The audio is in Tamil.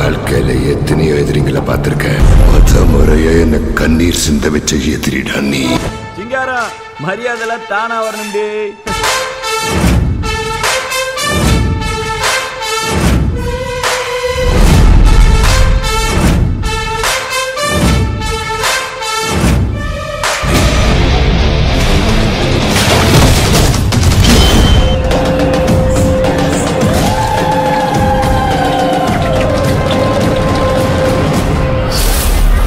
வாழ்க்கையில எத்தனையோ எதிரிங்களை பார்த்திருக்கேன். மொத முறைய என்ன கண்ணீர் சிந்த வச்ச எதிரிடா நீ. சிங்காரம் மரியாதை தானா வரணும்.